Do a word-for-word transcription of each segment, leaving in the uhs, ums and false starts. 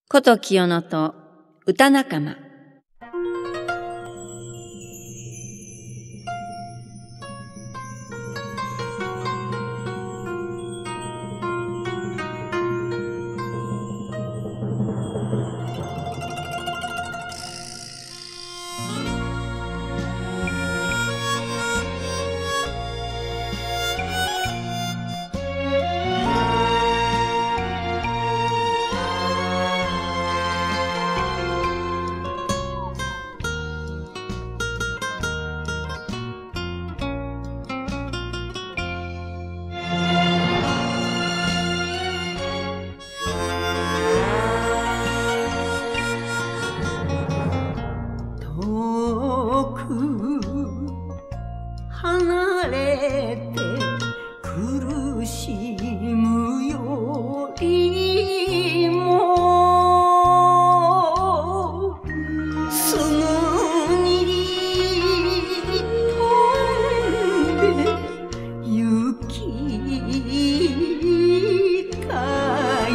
こと清野と歌仲間。 離れて苦しむよりもすぐに飛んで行きたい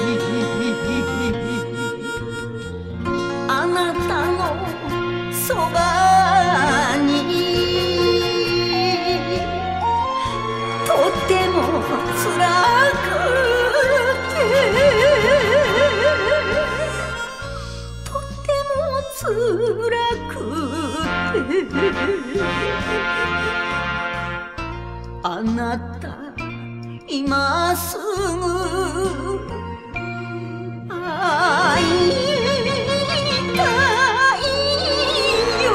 あなたのそばとても辛くてとても辛くてあなた今すぐ会いたいよ。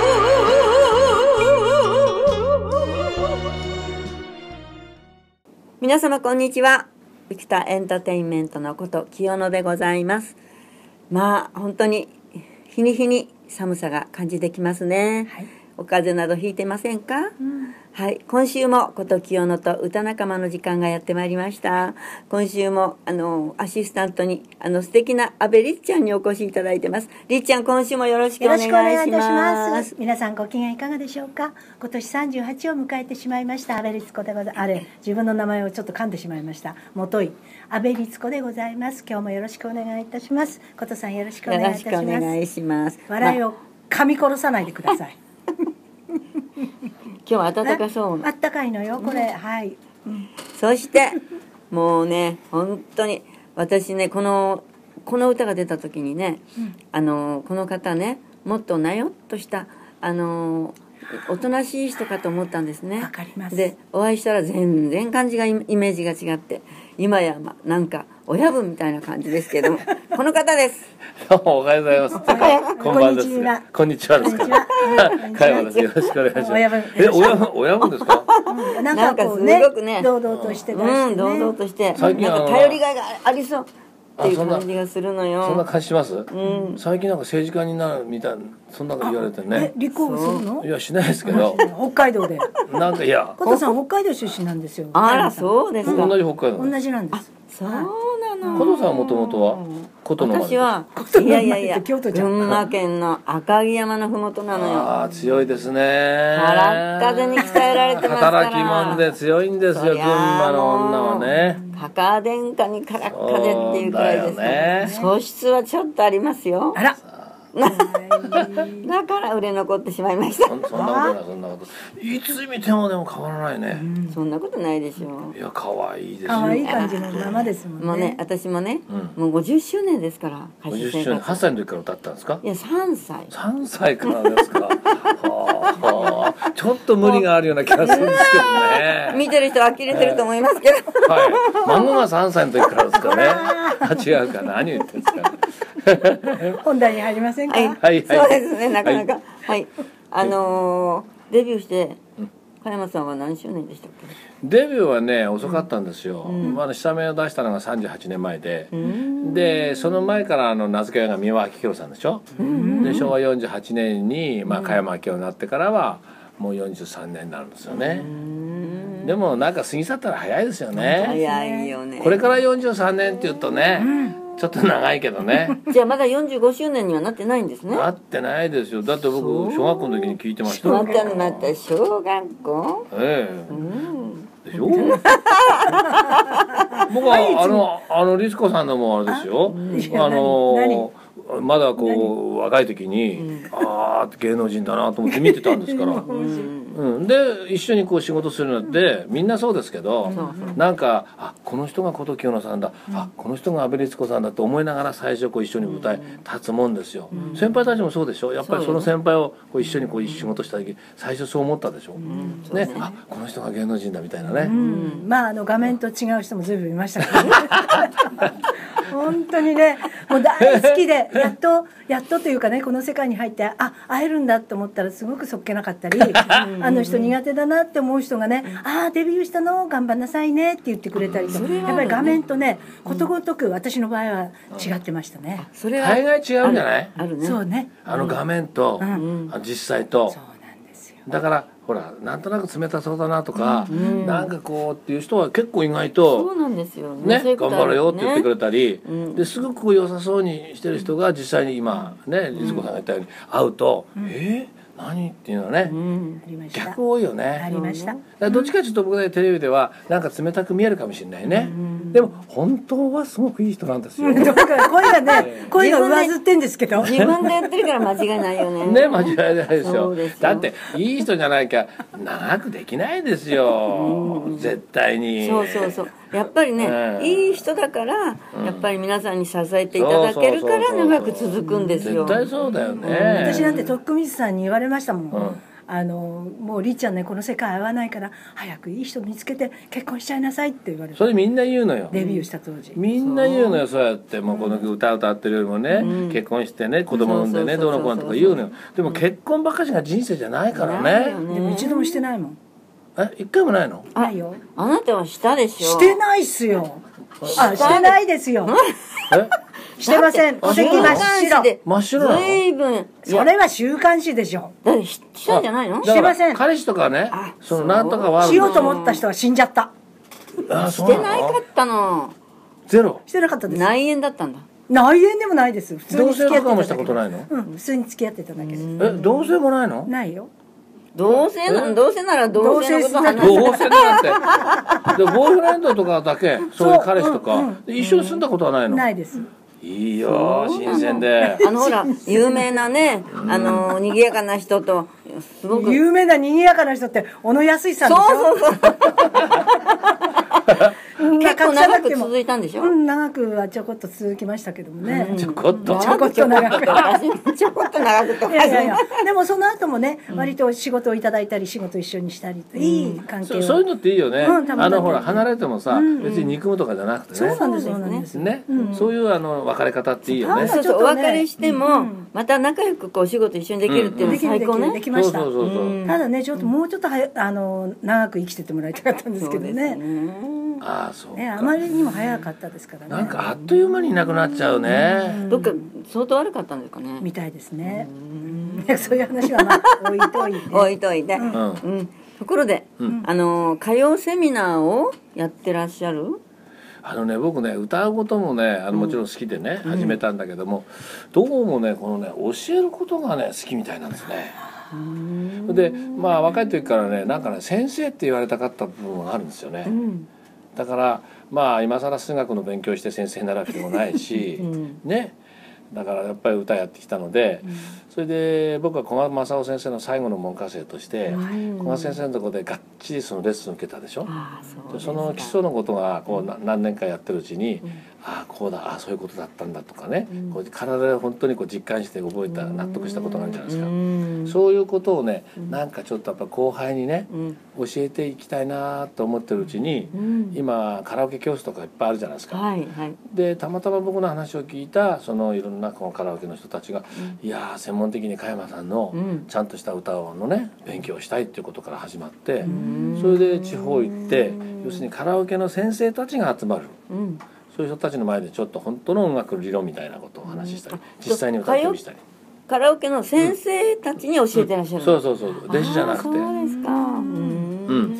皆様こんにちは。生きたエンターテインメントのこと清野でございます。まあ本当に日に日に寒さが感じてきますね、はい、お風邪などひいてませんか、うん、はい、今週もこと清野と歌仲間の時間がやってまいりました。今週もあのアシスタントにあの素敵な阿部りっちゃんにお越しいただいてます。りっちゃん、今週もよろしくお願いします。 よろしくお願いいたします。皆さんご機嫌いかがでしょうか。今年さんじゅうはちを迎えてしまいました阿部律子でございます。あれ自分の名前をちょっと噛んでしまいました。もとい阿部律子でございます。今日もよろしくお願いいたします。ことさんよろしくお願いいたします。 よろしくお願いします。 笑いを噛み殺さないでください。 今日は暖かそうな。 暖かいのよこれ、うん、はい、うん、 そしてもうね本当に私ねこのこの歌が出た時にね、うん、あのこの方ねもっとなよっとしたあのおとなしい人かと思ったんですね。 わかります。 でお会いしたら全然感じがイメージが違って今やまなんか親分みたいな感じですけどもこの方です。 どうもおはようございます。こんばんです。こんにちはですか。かやまです。よろしくお願いします。え、親分、親分ですか。 なんかすごくね、堂々としてうん、堂々として、なんか頼りがいがありそうっていう感じがするのよ。 そんな感じします。最近なんか政治家になるみたいなそんなこと言われてね。 立候補するの？ いやしないですけど。 北海道で。 なんかいや。 ことさん北海道出身なんですよ。 あらそうですか。 同じ北海道。 同じなんです。 そうなの。 ことさんはもともとは。 私はいやいやいや群馬県の赤城山のふもとなのよ。 ああ強いですね。 空っ風に鍛えられてますから。 働き者で強いんですよ群馬の女はね。 かか殿下にからっ風っていうくらいですね。素質はちょっとありますよ。 あら。 だから売れ残ってしまいました。 そんなことないそんなこと。いつ見てもでも変わらないね。 そんなことないでしょ。 いや可愛いですよ。 可愛い感じのままですもんね。 もうね私もねもうごじゅっしゅうねんですから。 ごじゅっしゅうねんはっさいの時から歌ったんですか。 いやさんさい。 さんさいからですか。はあちょっと無理があるような気がするんですけどね。 見てる人は呆れてると思いますけど。 はい。孫がさんさいの時からですかね。違うか何言ってんですか。 本題に入りませんか。 はい、はい、そうですね、なかなか。はい、はい、あのー、デビューして、加山さんは何周年でしたっけ。 デビューはね、遅かったんですよ。うん、まあ、下名を出したのがさんじゅうはちねんまえで。うん、で、その前から、あの名付け親が三輪明宏さんでしょ。うん、で、しょうわよんじゅうはちねんに、まあ、加山明宏になってからは。もうよんじゅうさんねんになるんですよね。でも、なんか過ぎ去ったら早いですよね。 早いよね。 これからよんじゅうさんねんって言うとね。 ちょっと長いけどね。 じゃあまだよんじゅうごしゅうねんにはなってないんですね。 なってないですよ。だって僕小学校の時に聞いてましたまよ。 たまた小学校。 ええうん。 でしょ。僕はあのあのリツコさんのもあれですよ。あのまだこう若い時に、ああ芸能人だなと思って見てたんですから。うん、で一緒にこう仕事するのってみんなそうですけど、なんかあこの人が琴清野さんだ、あこの人が阿部律子さんだと思いながら最初こう一緒に舞台立つもんですよ。先輩たちもそうでしょ。やっぱりその先輩をこう一緒にこう仕事した時最初そう思ったでしょ。ね、あこの人が芸能人だみたいなね。 うんまああの画面と違う人も随分いましたけどね。本当にねもう大好きでやっとやっとというかねこの世界に入ってあ会えるんだと思ったらすごくそっけなかったりあの人苦手だなって思う人がねああデビューしたの頑張んなさいねって言ってくれたりとやっぱり画面とねことごとく私の場合は違ってましたね。 それは大概違うんじゃない？ あるね。 そうねあの画面と、 うんあの実際と。 そうなんですよ。 だからほらなんとなく冷たそうだなとか、なんかこうっていう人は結構意外とそうなんですよね。 ね頑張れよって言ってくれたり、 うんですごく良さそうにしてる人が実際に今ね律子さんが言ったように会うと、えー何っていうのはね、 うん。 ありました。 逆多いよあね。 りました。 だからどっちかちょっと僕ねテレビではなんか冷たく見えるかもしれないね。でも本当はすごくいい人なんですよ。 だから声がね声が上ずってんですけど。 自分でやってるから間違いないよね。 ね間違いないですそようですよだっていい人じゃなきゃ長くできないですよ、絶対に。 そうそうそう。やっぱりね、 うんいい人だから、やっぱり皆さんに支えていただけるから長く続くんですよ。 絶対そうだよね。 私なんて徳光さんに言われましたもん。 うんあのもうりっちゃんねこの世界合わないから早くいい人見つけて結婚しちゃいなさいって言われてそれみんな言うのよ。 デビューした当時。 みんな言うのよそうやってもうこの歌歌ってるよりもね、結婚してね子供産んでねそうそうそうそうどうのこうのとか言うのよ。でも結婚ばっかしが人生じゃないからね。 ないよねでも一度もしてないもん。 え一回もないの？ ないよ。 あなたはしたでしょ。 してないっすよ。あしてないですよ。 えしてません。戸籍真っ白。 真っ白なの？ ずいぶん。 それは週刊誌でしょ。 だってししたんじゃないの？ だからしてません彼氏とかねあそのなんとかはあるのしようと思った人は死んじゃった。 あそうなしてないかの？ ったの。 ゼロ。 してなかったです。 内縁だったんだ。 内縁でもないです。普通同に付き合棲とかもしたってただけ。 ことないの？ うん普通に付き合ってただけです。 え同棲もないの？ ないよ。 どうせなどうせなら同性のこと話同す。 棲なんてでボーイフレンドとかだけそういう彼氏とか、 うんうんで一緒に住んだことはないの？ ないです。 いいよ新鮮で。 あのほら有名なねあの賑やかな人とすごく有名な賑やかな人って小野康さんでしょ。 そうそうそう。 うん結構長く隠さな続いたんでしょ。 うん長くはちょこっと続きましたけどもね。 ちょこっとちょこっと長く。 ちょこっと長くといやいやいやでもその後もね、割と仕事をいただいたり仕事一緒にしたり、いい関係を。 そそういうのっていいよね、 うんたまたまあのほら離れてもさ、別に憎むとかじゃなくてね、 そうなんですそうですねそうなんです。 ね、そういうあの別れ方っていいよね。 そうそう、おちょっとね別れしても、 うんまた仲良くこう仕事一緒にできるっていうのはできるできる最高ね。 できました。 そうそうそうそう、 うんただねちょっともうちょっとはやあの長く生きててもらいたかったんですけどね。 うんああそうか、 ねあまりにも早かったですからね。 なんかあっという間にいなくなっちゃうね、 どっか相当悪かったんですかね。 みたいですね。ねそういう話はまあ置いといて。 置いといて。 うんうん。ところで、 んあの歌謡セミナーをやってらっしゃる？ あのね僕ね歌うこともねあのもちろん好きでね、始めたんだけども、どうもねこのね教えることがね好きみたいなんですね。でまあ若い時からねなんかね先生って言われたかった部分があるんですよね。 うん。 だからまあ今更数学の勉強して先生になるわけでもないし、 うんねだからやっぱり歌やってきたので、それで僕は古賀正夫先生の最後の門下生として、古賀先生のところでがっちりそのレッスンを受けたでしょ。 ああ、そうでですか。 その基礎のことがこうな何年かやってるうちに、ああこうだああそういうことだったんだとかね、こう体で本当にこう実感して覚えた納得したことなんじゃないですか。 うんそういうことをね、なんかちょっとやっぱ後輩にね、 うん教えていきたいなと思ってるうちに、 うん今カラオケ教室とかいっぱいあるじゃないですか。 はいはい。 でたまたま僕の話を聞いたそのいろんなこのカラオケの人たちが、いやー専門的に加山さんのうんちゃんとした歌のね勉強をしたいっていうことから始まって、それで地方行って要するにカラオケの先生たちが集まる。 うん。 そういう人たちの前でちょっと本当の音楽理論みたいなことをお話ししたり、 うん実際に歌ってみしたり。 カラオケの先生たちに教えてらっしゃる。 そうそうそう弟子じゃなくて、 あーそうですか。うん。 うんこれ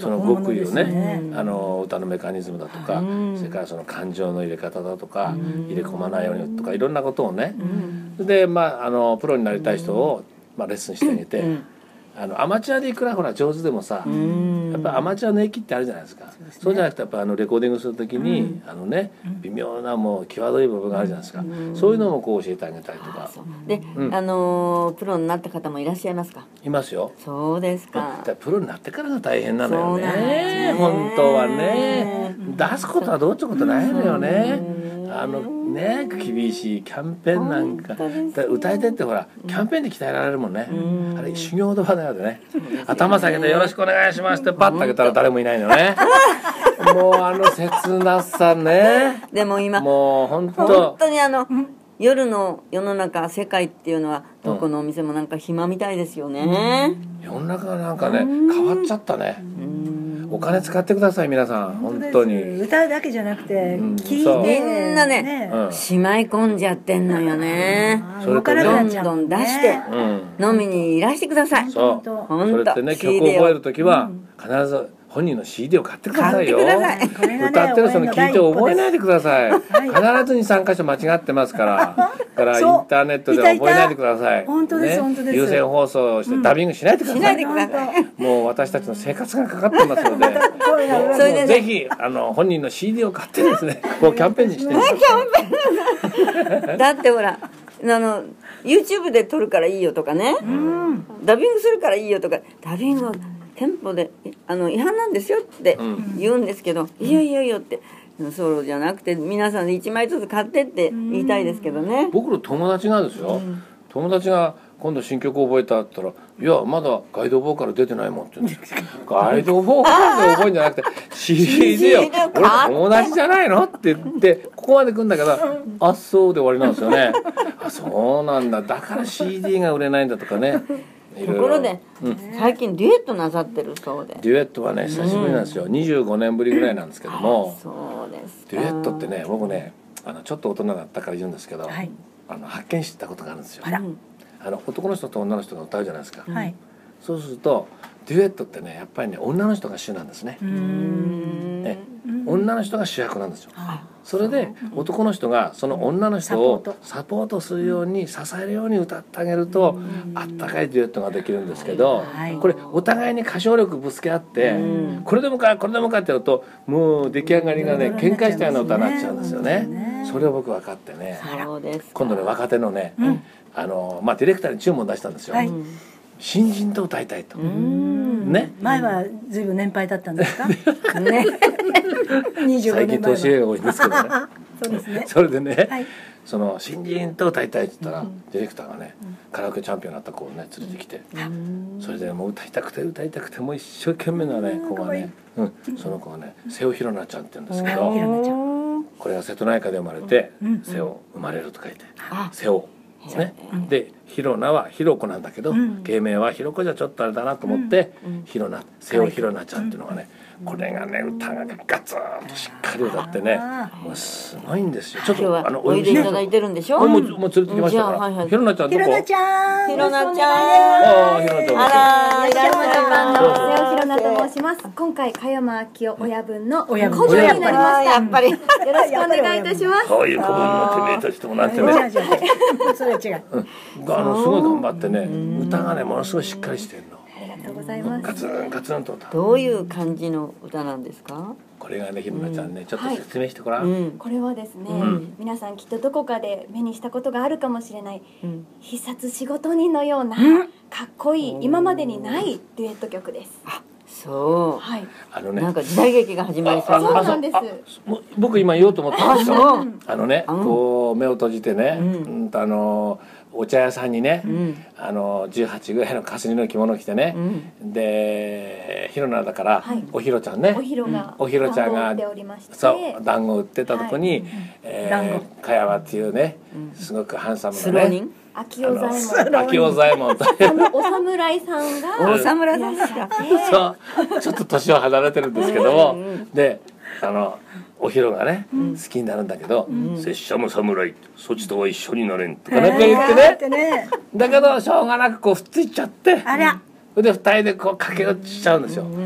その本物極意をですね、あの歌のメカニズムだとか、それからその感情の入れ方だとか、入れ込まないようにとかいろんなことをね、でまああのプロになりたい人をまあレッスンしてあげて、あのアマチュアでいくらほら上手でもさ、やっぱりアマチュアの駅ってあるじゃないですか。そうじゃなくてやっぱあのレコーディングするときに、あのね微妙なもう際どい部分があるじゃないですか。そういうのもこう教えてあげたりとか。 で、あのプロになった方もいらっしゃいますか？ いますよ。 そうですか。 だからプロになってからが大変なのよそうなんですね。 ね本当はね、出すことはどうってことないのよね。あのね厳しいキャンペーンなんか、だから歌い手ってほらキャンペーンで鍛えられるもんね。あれ修行の場だよね。頭下げてよろしくお願いしますってパッと上げたら誰もいないのね。もうあの切なさね。 でも今もう本本当。 当にあの夜の世の中世界っていうのはどこのお店もなんか暇みたいですよね。 世の中がなんかね変わっちゃったね。お金使ってください皆さん本当に。 歌うだけじゃなくてん聞そういて、 みんなねうんしまい込んじゃってんのよね。 あーそれと動かなくどなっちゃうんどん出してうん。 飲みにいらしてください。 そう。 本当本当それってね曲を覚えるときは必ず本人の シーディー を買ってくださいよ。 買ってくださいこれがね歌ってる人に聞いて覚えないでください。 はい必ずにさん箇所間違ってますから。だからイそうンターネットでは覚えないでください。 本当です本当です有線放送してダビングしないでください。 しないでください。 もう私たちの生活がかかってますので、 声が裏それでねぜひあの本人の シーディー を買ってですね、こうキャンペーンにしてください。 だってほらあの YouTube で撮るからいいよとかね、ダビングするからいいよとか、ダビングは店舗であの違反なんですよって言うんですけど、いいよいいよいいよってそうじゃなくて皆さんでいちまいずつ買ってって言いたいですけどね。 僕の友達がですよ、友達が今度新曲覚えたって言ったら「いやまだガイドボーカル出てないもん」って言うんですよ。ガイドボーカルで覚えるんじゃなくて シーディー を俺友達じゃないのって言ってここまで来るんだけど「あそう」で終わりなんですよね。あそうなんだ、だから シーディー が売れないんだとかね。いろいろところで、 うん最近デュエットなさってるそうで。 デュエットはね久しぶりなんですよ。にじゅうごねんぶりぐらいなんですけども、 そうですか。 デュエットってね僕ねあのちょっと大人だったから言うんですけど、 はいあの発見したことがあるんですよ。 あらうんあの男の人と女の人が歌うじゃないですか。 はいそうするとデュエットってねやっぱりね女の人が主なんですね。 うーんね女の人が主役なんですよ。 あそれで男の人がその女の人をサポートサポートするように支えるように歌ってあげるとあったかいデュエットができるんですけど、 はいこれお互いに歌唱力ぶつけ合ってこれでもかこれでもかってやるともう出来上がりがね喧嘩したような歌になっちゃうんですよね。それを僕分かってねそうですか。 今度ね若手のねあのまあディレクターに注文出したんですよ。 はい新人と歌いたいと。ね。 前はずいぶん年配だったんですかね。 にじゅうご最ねんまえは近年上が多いんですけどね。 そうですねそれでね、 はいその新人と歌いたいって言ったら、ディレクターがね、カラオケチャンピオンになった子をね連れてきて、それでもう歌いたくて歌いたくてもう一生懸命なね子がね、うん、その子はね瀬尾ひろなちゃんって言うんですけひど、 ろなちゃんこれが瀬戸内海で生まれて瀬尾生まれると書いて瀬尾ね。でひろなはひろこなんだけど、芸名はひろこじゃちょっとあれだなと思ってひろな瀬尾ひろなちゃんっていうのがね、これがね歌がガツンとしっかり歌ってねもうすごいんですよ。ちょっ今日はとあのおいでいただいてるんでしょ。 もうもう連れてきましたから。 じゃあはいはいひろなちゃんどこ？ ひろなちゃんひろなちゃん。 ああひろなちゃん。 あらいらっしゃいまそうせ。 瀬尾ひろなと申します。今回加山明夫親分の親分顧問になりました。 やっぱり。 よろしくお願いいたします。 そういう子分のてめえたちともなんてね。 違う違う違うそれは違うあのすごい頑張ってね歌がねものすごいしっかりしてるの。 ありがとうございます。 ガツンガツンと歌う。 どういう感じの歌なんですか。 これがねひろなちゃんねちょっと説明してごら。 うんん。 これはですね、 ん皆さんきっとどこかで目にしたことがあるかもしれない、 うん必殺仕事人のような、かっこいい今までにないデュエット曲です。 そはい。 あのう。なんね。 か時代劇が始まりそうそうな。 なんです。 もう僕今言おうと思ったんですよ。 あそうあのねこう目を閉じてねうんとあのお茶屋さんにねあのじゅうはちぐらいのかすりの着物着てねでひろなだからはいおひろちゃんねおひろがおひろちゃんが売っておりまして、 そう団子売ってたとこに、え団ー、茅山っていうね、すごくハンサムスなねロー人。 秋尾左衛門秋尾左衛門とそのお侍さんがお侍さんですか。 そうちょっと年は離れてるんですけども、であのおひろがね、好きになるんだけど「拙者も侍そちとは一緒になれん」とかなんか言ってね、 ってねだけどしょうがなくこうふっついちゃってあらそれで二人でこう駆け落ちしちゃうんですよ。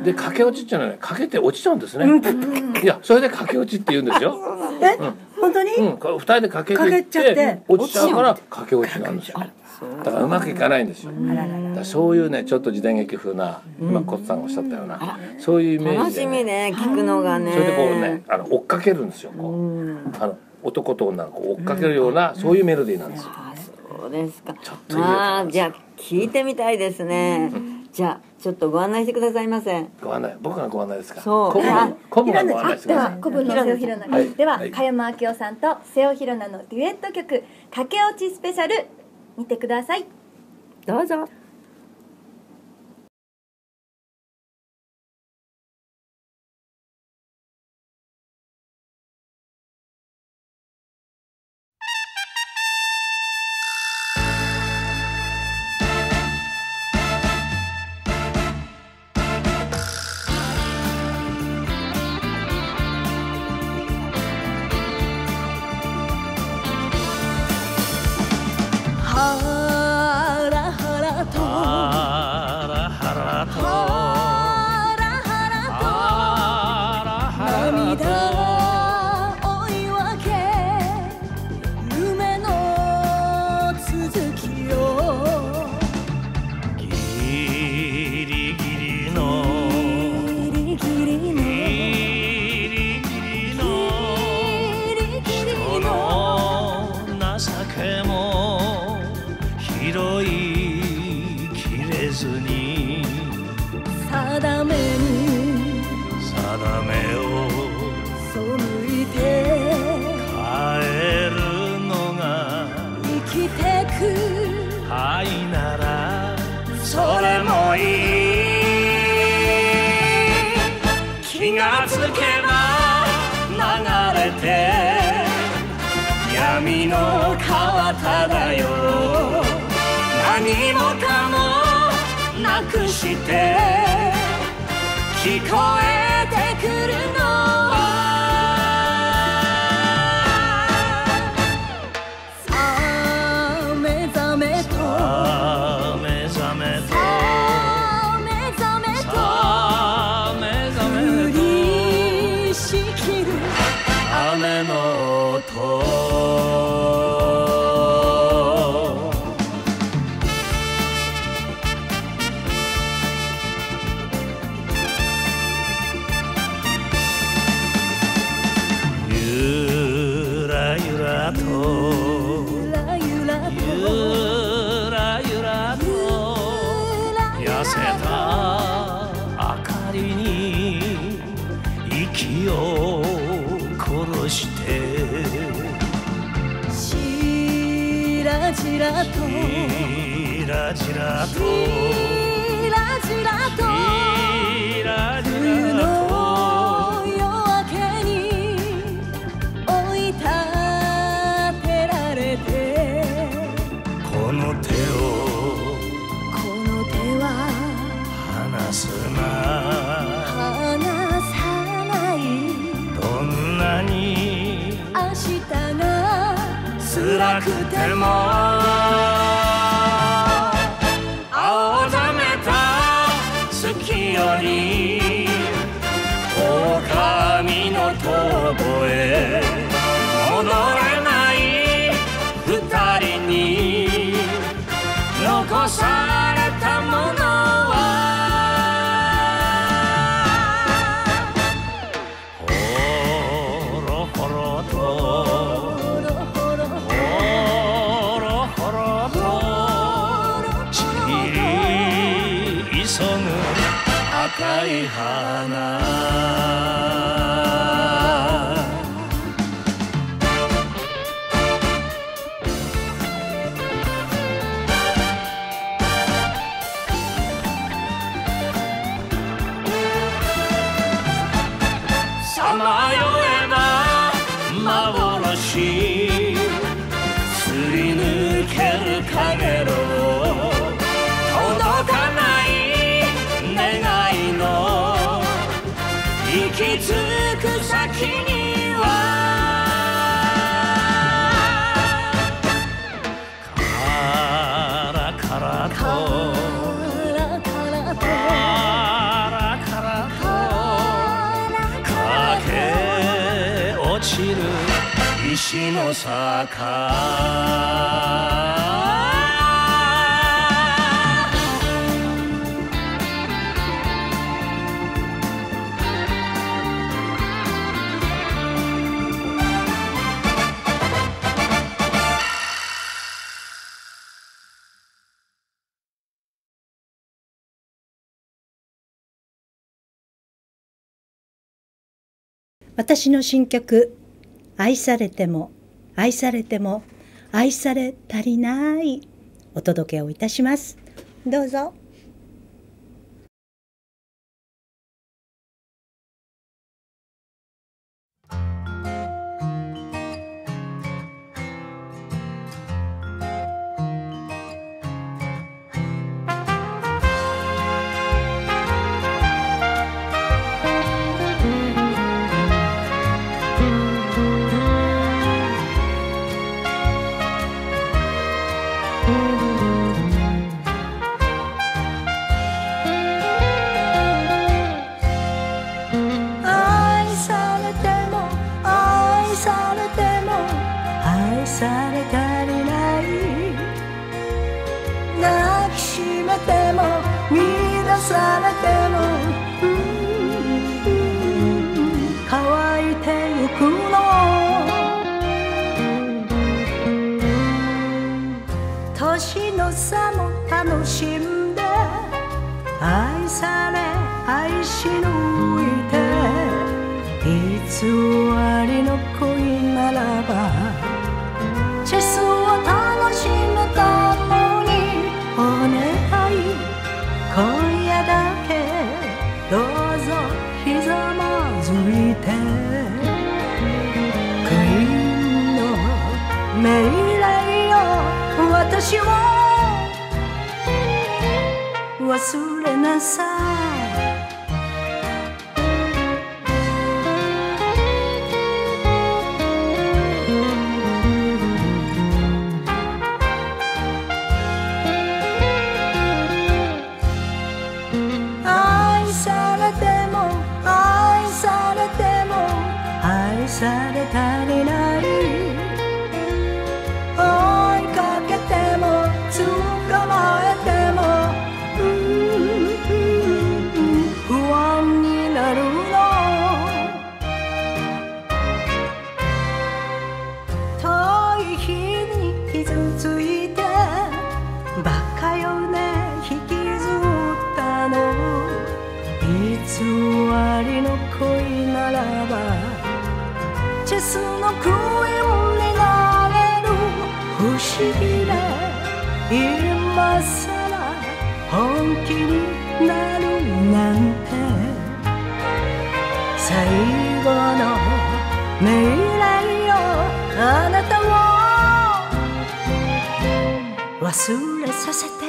で駆け落ちっていうのはね、かけて落ちちゃうんですね。いや、それで駆け落ちって言うんですよ。 え、本当に？ うん、二人でかけていって落ちちゃうから駆け落ちなんですよ。だからうまくいかないんですよ。だからそういうね、ちょっと時代劇風な、今コツさんがおっしゃったような、そういうイメージで、ね、 楽しみね、聞くのがね。 それでこうね、あの追っかけるんですよ。こうあの男と女がこう追っかけるような、そういうメロディーなんですよ。 そうですか。 ちょっといいよ。 まあ、じゃあ聞いてみたいですね。じゃあちょっとご案内してくださいませ。 ご案内、僕がご案内ですか。 そう。 古文古文がご案内してくでださ。 はい古文の瀬尾弘奈、 はいでは、 はい加山明夫さんと瀬尾弘奈のデュエット曲「駆け落ちスペシャル」見てください。 どうぞ。 ハラハラとハラハラとハラハラと涙追い分け夢の続きをギリギリのギリギリのギリギリのギリギリ人の情けも拾いきれずに定めに定めを背いて変えるのが生きてく愛ならそれもいい。気がつけば流れて闇の川漂う。何もかもなくして聞こえてくるのはさあ目覚めとさあ目覚めとさあ目覚めとさあ目覚め降とりしきる雨の音。ゆらゆらとゆらゆらとゆらゆらと痩せた明かりに息を殺してしらじらとじらじらとしらじらとじらじ冬らとの夜明けに追い立てられてこの手をこの手は離すな。 離さないどんなに明日が辛くても青ざめた月より狼の遠吠え戻れない二人に残されたものはほろほろとほろほろほろほろと散り急ぐ赤い花。さまよえば幻すり抜けるかげろ届かない願いの息づさか私の新曲「愛されても愛されても愛され足りない」お届けをいたします。どうぞ。 年の差も楽しんで愛され愛し抜いて偽りの恋ならばチェスを楽しむためにお願い今夜だけどうぞひざまずいてクイーンの命令を私を忘れなさい愛されても愛されても愛され足りない追いかけても捕まえても不安になるの遠い日に傷ついてバカよね引きずったの偽りの恋ならばチェスのクイーンになれる不思議で今さら本気になるなんて最後の命令をあなたを忘れさせて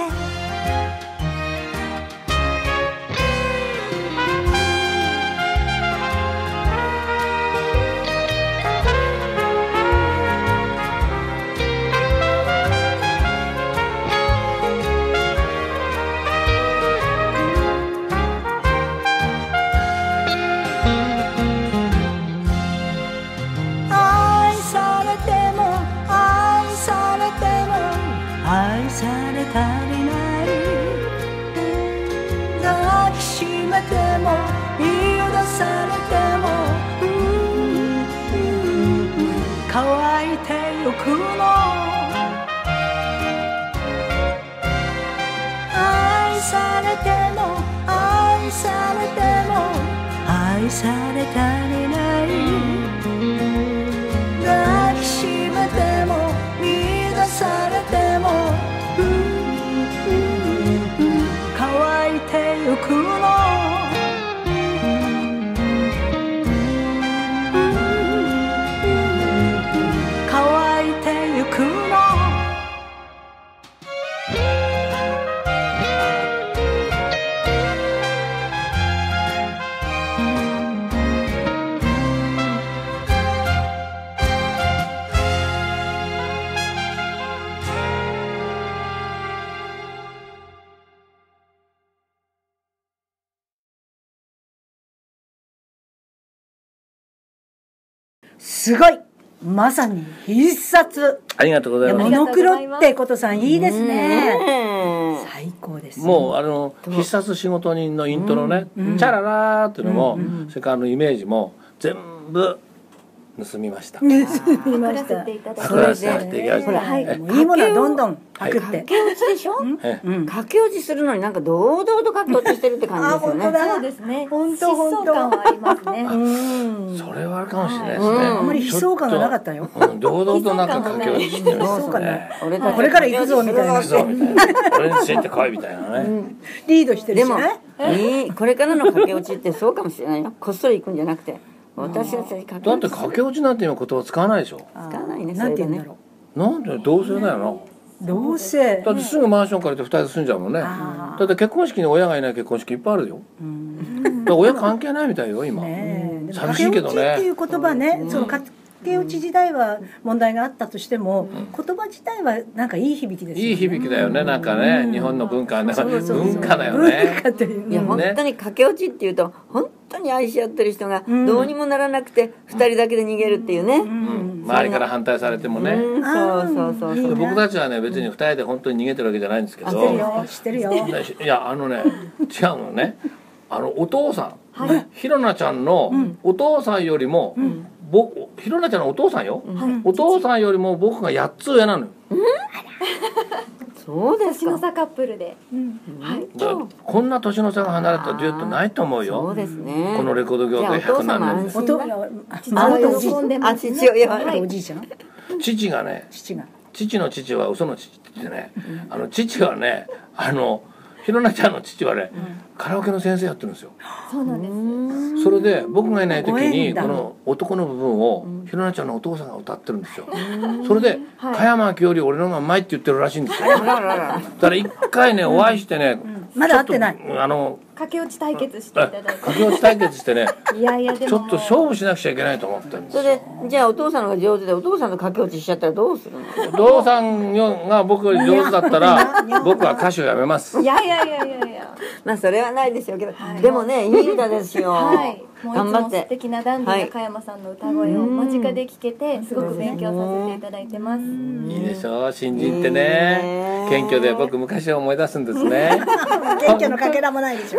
愛され足りない抱きしめても見下されても乾いてゆくの愛されても愛されても愛され足りない抱きしめても見出されても乾いてゆくの乾いてゆくのすごいまさに必殺。 ありがとうございます。 モノクロってことさんいいですね。 ねえ最高です。 もうあの必殺仕事人のイントロね、チャララーっていうのも、それからあのイメージも全部盗みました。 盗み作らましたせていただき作らましたせていただきました。 はいえもういいものはどんどんパクって。 駆け落ちでしょ、 えうん駆け落ちするのになんか堂々と駆け落ちしてるって感じですよね。 あ本当だそうですね。 本当疾走感はありますね。 うん。 それはあるかもしれないですね。 うんあんまり悲壮感がなかったよ。 うん堂々となんか駆け落ちしてまそうかなすね。 俺たちこれから行くぞみたいなそうみたいな。俺についてこいみたいなね。 リードしてるでもしね。 いいこれからの駆け落ちってそうかもしれないよ。こっそり行くんじゃなくて私たち駆けだって落ち駆け落ちなんて今言葉使わないでしょ。 使わないね。 なんて言うんだそれでねろなんで同性だよな。 う。どうせ。 だってすぐマンション借りて二人で住んじゃうもんね。 あだって結婚式に親がいない結婚式いっぱいあるよ。 うんだから親関係ないみたいよ今。 ねえ。でも寂しいけどね駆け落ちっていう言葉ね、その駆け落ち時代は問題があったとしても、言葉自体はなんかいい響きですよね。 いい響きだよねなんかね日本の文化ねそうそうそう文化だよね。 文化といういやうん本当に駆け落ちっていうと本当に愛し合ってる人がどうにもならなくて二人だけで逃げるっていうね。 うん周りから反対されてもね。 うんそうそうそうそう。 いいね僕たちはね別に二人で本当に逃げてるわけじゃないんですけど。 知ってるよ、知ってるよ。 いやあのね違うのねあのお父さん、ひろなちゃんのお父さんよりも、僕ひろなちゃんのお父さんよ、お父さんよりも僕がやっつ上なのよ。 そうですか。 年の差カップルで。はい。 だからこんな年の差が離れたデュエットないと思うそうよ。 ですね。 このレコード業界じゃあお父百何年で様安心だ。 おといや父は喜んであますね。 父親はあおじいちゃん、 父がね父が。 父の父は嘘の父ってね、あの父はねあのひろなちゃんの父はね、カラオケの先生やってるんですよ。 そうなんです。 それで僕がいない時ごに縁だこの男の部分をひろなちゃんのお父さんが歌ってるんですよ。それではい加山明より俺の方がうまいって言ってるらしいんですよ。 あらららら。 だから一回ねお会いしてね、 まだ会ってないちょっとあの駆け落ち対決していただい駆け落ち対決してねて。いやいやでもちょっと勝負しなくちゃいけないと思ってるんですそれよ。 でじゃあお父さんのが上手でお父さんと駆け落ちしちゃったらどうするの？ お父さんが僕より上手だったら僕は歌手をやめます。 いやいやいやいやいや。 まあそれはないでしょうけど、でもねいい歌ですよ。 はい。もういつ頑張っも素て。 敵なダンディーな加山さんの歌声を間近で聞けてすごく勉強させていただいてます。 いいでしょう新人っていいねね謙虚で僕昔を思い出すんですね。 謙虚のかけらもないでしょ。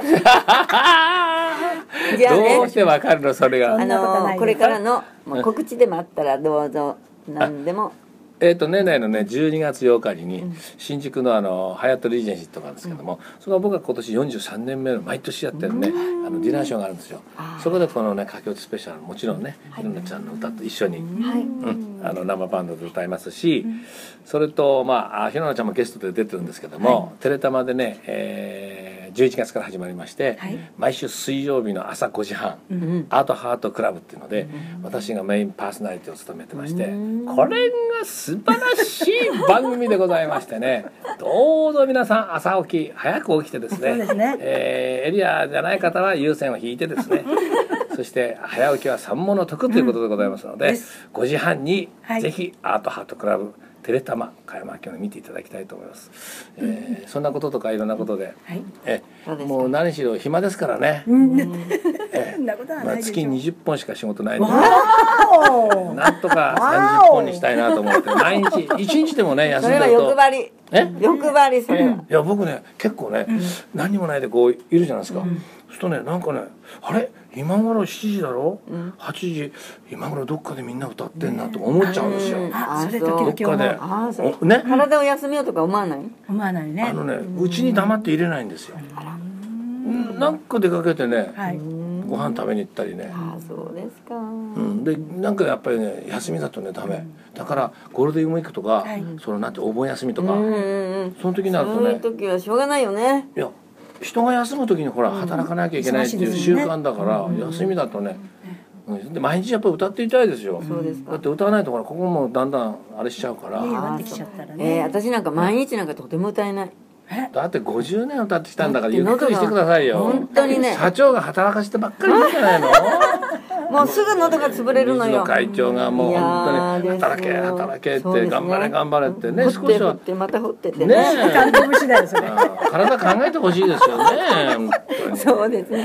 じゃあねどうしてわかるのそれが。 あそんなことないよのこれからのもう告知でもあったらどうぞ何でも。 えー、と年内のねじゅうにがつようかに新宿のあのハヤットリージェンシーとかなんですけども、そこは僕が今年よんじゅうさんねんめの毎年やってるねあのディナーショーがあるんですよ。そこでこのね駆け落ちスペシャルもちろんねひろなちゃんの歌と一緒に、 はい。 うん、あの生バンドで歌いますし、それとまああひろなちゃんもゲストで出てるんですけども、テレタマでね、えーじゅういちがつから始まりまして、毎週水曜日の朝ごじはん、アートハートクラブっていうので、私がメインパーソナリティを務めてまして、これが素晴らしい番組でございましてねどうぞ皆さん朝起き早く起きてですねそうですねえーエリアじゃない方は優先を引いてですねそして早起きは三物得ということでございますので、 うんですごじはんにはいぜひアートハートクラブテレタマ加山明を見ていただきたいと思います、えーそんなこととかいろんなことで、 はい。 えそうですかもう何しろ暇ですからね、 そんなことはまあ、 ないでしょ。 月にじゅっぽんしか仕事ないんでわお。 なんとかさんじゅっぽんにしたいなと思って毎日いちにちでもね休それはんでると欲張り。 え欲張りそれは。 いや僕ね結構ね、何にもないでこういるじゃないですか、そうするとねなんかねあれ今頃しちじだろ、はちじ今頃どっかでみんな歌ってんなとか思っちゃうんですよ、 あ、それそう時々 どっかで思う。 あそうおね体を休めようとか思わない？ 思わないね。 あのねうちに黙って入れないんですよ、うんなんか出かけてね、 はい。 ご飯食べに行ったりね、 あそうですか。 うん、でなんかやっぱりね休みだとねダメだからゴールデンウィークとか、 はいそのなんてお盆休みとか、 うんうんうん。 その時になるとそういうね時はしょうがないよね。 いや人が休む時にほら働かなきゃいけないっていう習慣だから、休みだとね、うんで毎日やっぱり歌っていたいですよ。 そうですか。 だって歌わないとほらここもだんだんあれしちゃうから、 弱ってきちゃったらえー、 ね。 私なんか毎日なんかとても歌えない。 だってごじゅうねん歌ってきたんだからだってゆっくりしてくださいよ。 本当にね社長が働かせてばっかりいるんじゃないの。 もうすぐ喉が潰れるのよ。 水野会長がもう本当にいやー働けですよ働けってそうですね頑張れ頑張れってね掘って掘少しはってまた掘ってってねね。 担当節だよそれ。 あー体考えてほしいですよね本当に。 そうですね。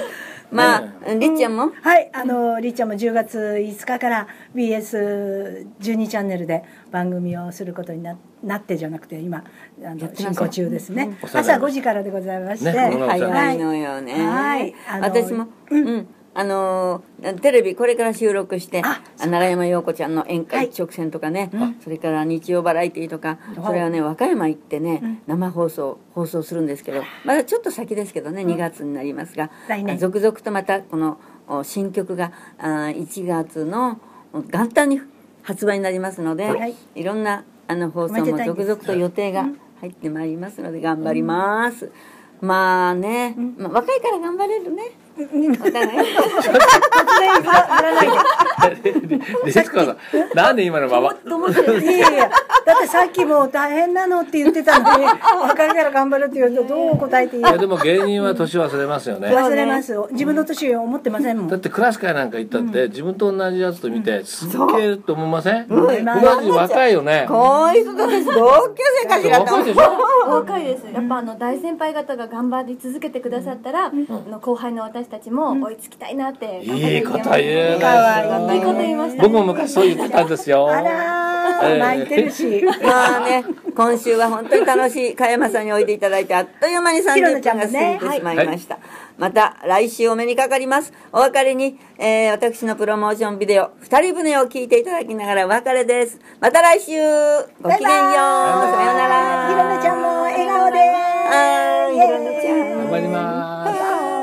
まありっちゃんもはいあのりっちゃんもじゅうがついつかから ビーエスじゅうに チャンネルで番組をすることにななってじゃなくて今あの進行中ですね、うん、朝ごじからでございまして、 ね、 早いのよね、 はい、あの私もうん、うんあのテレビこれから収録して永山陽子ちゃんの宴会一直線とかね、はい、それから日曜バラエティーとか、うん、それはね和歌山行ってね、うん、生放送放送するんですけどまだちょっと先ですけどね、うん、にがつになりますが続々とまたこの新曲がいちがつの元旦に発売になりますので、はい、いろんなあの放送も続々と予定が入ってまいりますので頑張ります、うん、まあね、うんまあ、若いから頑張れるねお互い突然振らないでリスコさんなんで今のままいやいやだってさっきも大変なのって言ってたのに若いから頑張るって言うとどう答えていいの？ いやでも芸人は年忘れますよね。 忘れます自分の年を思ってませんもん。 だってクラス会なんか行ったって、うん、自分と同じやつと見て、うん、すっげえと思いません？同じ若いよね。 こういう人たち同級生かしらと思って若いです。やっぱあの大先輩方が頑張り続けてくださったら、うん、の後輩の私たちも追いつきたいなって頑張っていいこと言うね。いいこと言いました。 僕も昔そう言ってたんですよ。 あらー、泣いてるし。 まあね、今週は本当に楽しい加山さんにおいでいただいてあっという間にさんじゅっぷんが過ぎてしまいました。はい、また来週お目にかかります。お別れに、えー、私のプロモーションビデオ二人船を聞いていただきながらお別れです。また来週ごきげんよう。さようなら。 ひろなちゃんも笑顔で。 はい、ひろなちゃん。 頑張ります。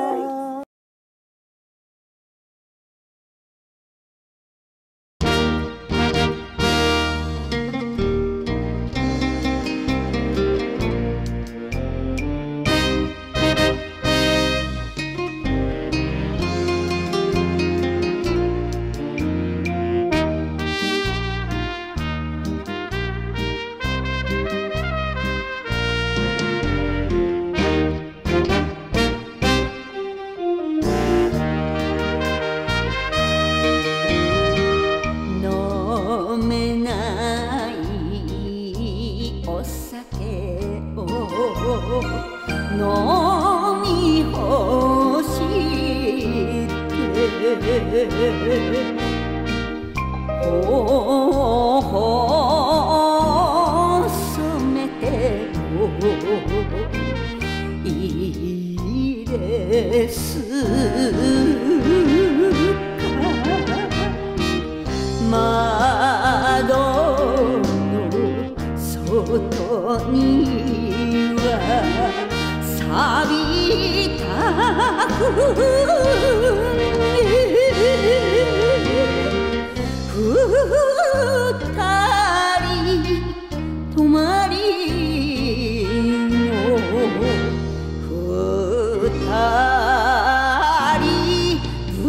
飲み干して頬染めてもいいですか窓の外には錆びた二人泊まりの二人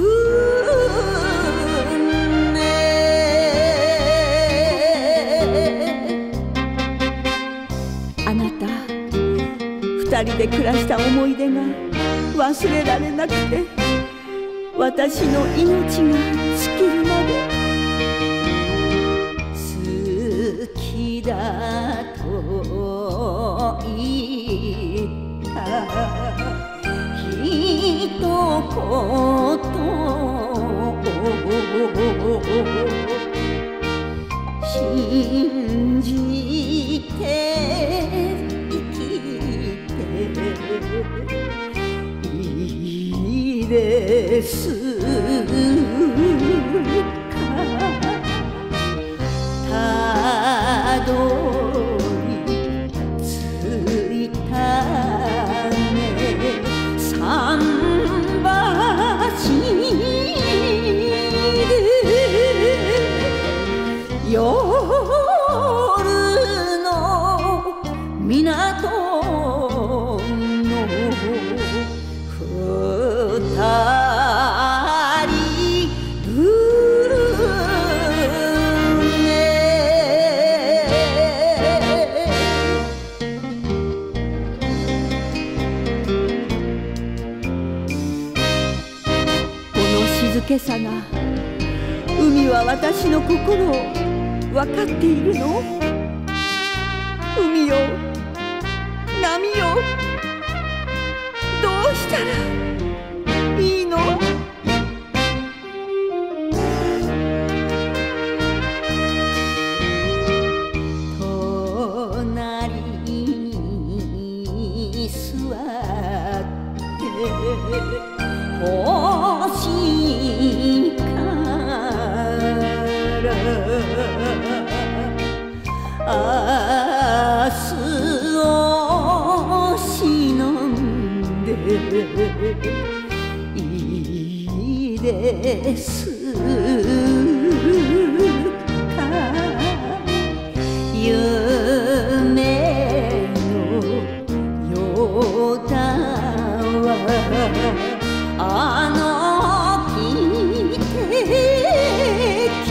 船あなた二人で暮らした思い出が忘れられなくて私の命が尽きるまで好きだと言った一言信じていいですかたどり着いたね桟橋で夜の港静けさが海は私の心を分かっているの海よ波よどうしたらいいのですか夢のようだわあの汽笛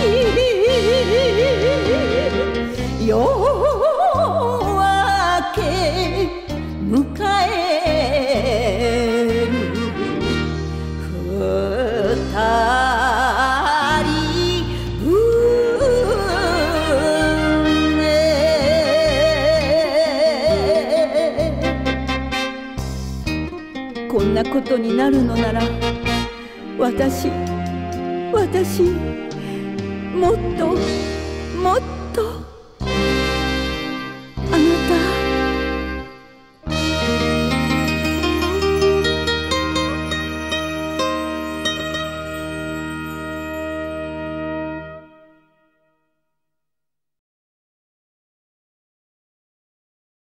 夜明け迎える二人船こんなことになるのなら私私もっともっと